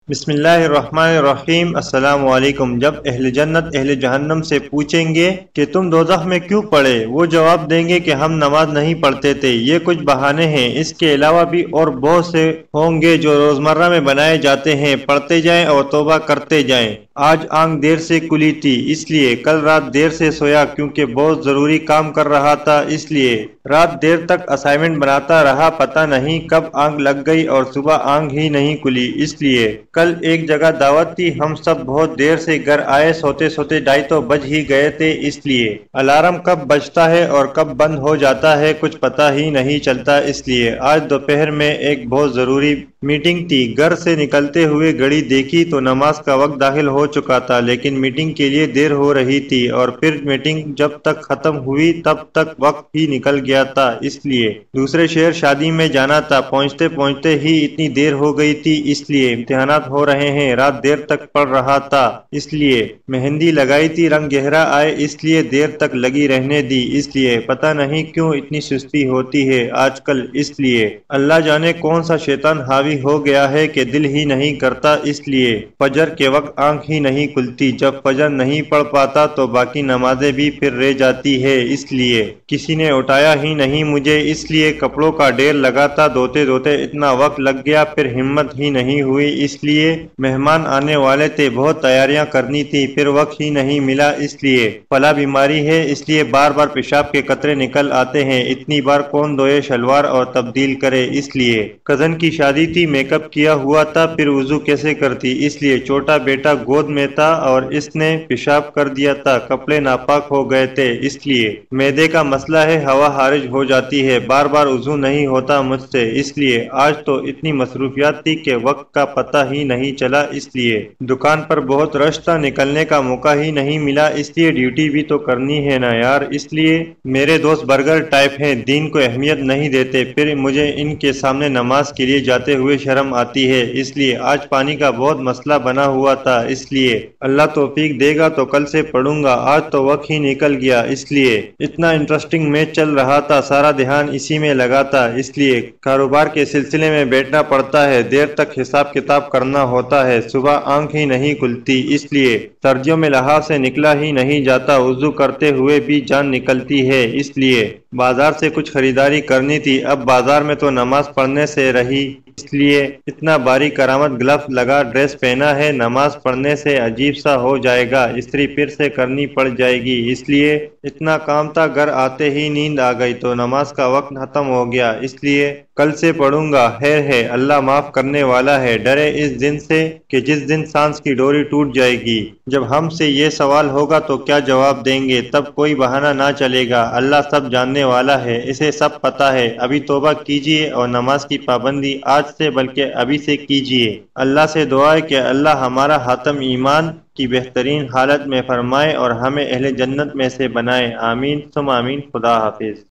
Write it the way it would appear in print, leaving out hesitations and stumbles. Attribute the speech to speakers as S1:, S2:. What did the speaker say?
S1: بسم اللہ الرحمن الرحیم۔ السلام علیکم۔ جب اہل جنت اہل جہنم سے پوچھیں گے کہ تم دوزخ میں کیوں پڑے، وہ جواب دیں گے کہ ہم نماز نہیں پڑھتے تھے۔ یہ کچھ بہانے ہیں، اس کے علاوہ بھی اور بہت سے ہوں گے جو روزمرہ میں بنائے جاتے ہیں۔ پڑھتے جائیں اور توبہ کرتے جائیں۔ آج آنکھ دیر سے کھلی تھی اس لیے، کل رات دیر سے سویا کیونکہ بہت ضروری کام کر رہا تھا اس لیے، رات دیر تک اسائنمنٹ بناتا رہا، پتہ نہیں کب آنکھ لگ گئی اور صبح آنکھ ہی نہیں کھلی اس لیے، کل ایک جگہ دعوت تھی، ہم سب بہت دیر سے گھر آئے، سوتے سوتے 2:30 تو بج ہی گئے تھے اس لیے، الارم کب بجتا ہے اور کب بند ہو جاتا ہے کچھ پتہ ہی نہیں چلتا اس لیے، آج دوپہر میں ایک بہت ضروری میٹنگ تھی، گھر سے نکلتے ہوئے گھڑی دیکھی تو نماز کا وقت داخل ہو چکا تھا، لیکن میٹنگ کے لیے دیر ہو رہی تھی اور پھر میٹنگ جب تک ختم ہوئی تب تک وقت ہی نکل گیا تھا اس لیے، دوسرے شہر شادی میں جانا تھا، پہنچتے پہنچتے ہی اتنی دیر ہو گئی تھی اس لیے، امتحانات ہو رہے ہیں، رات دیر تک پڑھ رہا تھا اس لیے، مہندی لگائی تھی، رنگ گہرا آئے اس لیے دیر تک لگی رہنے دی اس لیے، پتہ نہیں کیوں اتنی سستی ہوتی ہے آج کل اس لیے، اللہ جانے کون سا شیطان حاوی ہو گیا ہے کہ دل ہی نہیں کرتا اس لیے، فجر کے وقت آنکھ ہی نہیں کھلتی، جب فجر نہیں پڑھ پاتا تو باقی نمازیں بھی پھر رہ جاتی ہے اس لیے، کسی نے اٹھایا ہی نہیں مجھے اس لیے، کپڑوں کا ڈھیر لگا تھا دھوتے دھوتے اتنا وقت لگ گیا پھر ہمت ہی نہیں ہوئی اس لیے، مہمان آنے والے تھے بہت تیاریاں کرنی تھی پھر وقت ہی نہیں ملا اس لیے، فلاں بیماری ہے اس لیے بار بار پیشاب کے قطرے نکل آتے ہیں، اتنی بار کون دھوئے شلوار اور تبدیل کرے اس لیے، کزن کی شادی تھی میک اپ کیا ہوا تھا پھر وضو کیسے کرتی اس لیے، چھوٹا بیٹا گود میں تھا اور اس نے پیشاب کر دیا تھا، کپڑے ناپاک ہو گئے تھے اس لیے، معدے کا مسئلہ ہے ہوا خارج ہو جاتی ہے، بار بار وضو نہیں ہوتا مجھ سے اس لیے، آج تو اتنی مصروفیات تھی کہ وقت کا پتہ ہی نہیں چلا اس لیے، دکان پر بہت رش تھا نکلنے کا موقع ہی نہیں ملا اس لیے، ڈیوٹی بھی تو کرنی ہے نا یار اس لیے، میرے دوست برگر ٹائپ ہیں، دین کو اہمیت نہیں دیتے، پھر مجھے ان کے سامنے نماز کے لیے جاتے ہوئے شرم آتی ہے اس لیے، آج پانی کا بہت مسئلہ بنا ہوا تھا اس لیے، اللہ توفیق دے گا تو کل سے پڑھوں گا، آج تو وقت ہی نکل گیا اس لیے، اتنا انٹرسٹنگ میچ چل رہا تھا سارا دھیان اسی میں لگا تھا اس لیے، کاروبار کے سلسلے میں بیٹھنا پڑتا ہے، دیر تک حساب کتاب کرنا ہوتا ہے، صبح آنکھ ہی نہیں کھلتی اس لیے، سردیوں میں لحاظ سے نکلا ہی نہیں جاتا، وضو کرتے ہوئے بھی جان نکلتی ہے اس لیے، بازار سے کچھ خریداری کرنی تھی، اب بازار میں تو نماز پڑھنے سے رہی اس لیے، اتنا باری کرامت گلف لگا ڈریس پہنا ہے، نماز پڑھنے سے عجیب سا ہو جائے گا، استری پھر سے کرنی پڑ جائے گی اس لیے، اتنا کام تھا گھر آتے ہی نیند آ گئی تو نماز کا وقت ختم ہو گیا اس لیے، کل سے پڑھوں گا، خیر ہے اللہ معاف کرنے والا ہے، ڈرے اس دن سے کہ جس دن سانس کی ڈوری ٹوٹ جائے گی، جب ہم سے یہ سوال ہوگا تو کیا جواب دیں گے، تب کوئی بہانہ نہ چلے گا، اللہ سب جاننے والا ہے، اسے سب پتہ ہے، ابھی توبہ کیجئے اور نماز کی پابندی آج سے بلکہ ابھی سے کیجئے، اللہ سے دعا ہے کہ اللہ ہمارا خاتم ایمان کی بہترین حالت میں فرمائے اور ہمیں اہل جنت میں سے بنائے، آمین ثم آمین، خدا حافظ۔